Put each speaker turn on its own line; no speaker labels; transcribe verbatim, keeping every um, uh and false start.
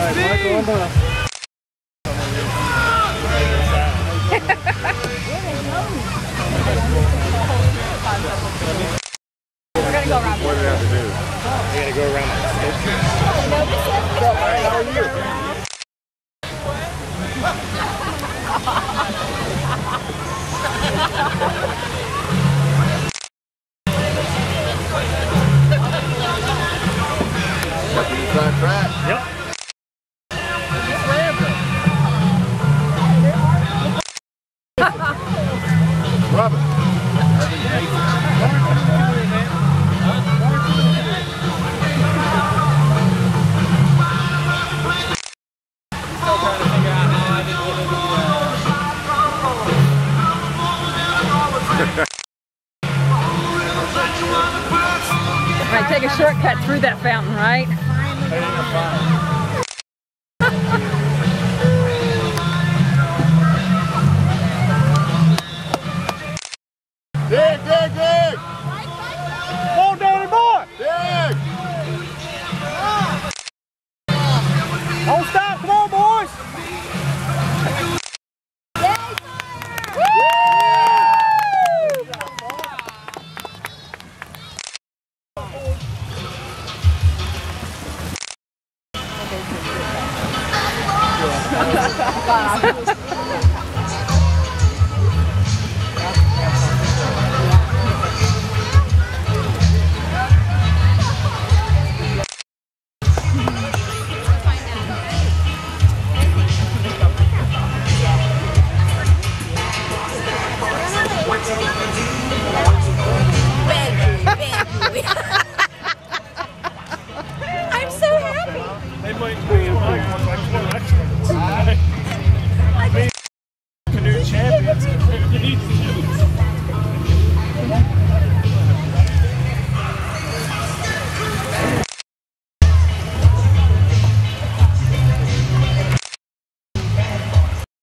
right, Michael on the left.
We're gonna go around.
What do we have to do? We gotta go around the station. What's up, man? How are you? Track, track. Yep. Robert.
Right, take a shortcut through that fountain, right?
Dig, dig, dig! Come on, Danny boy! Dig! Don't stop, come on, boys!
Bad boy, bad boy.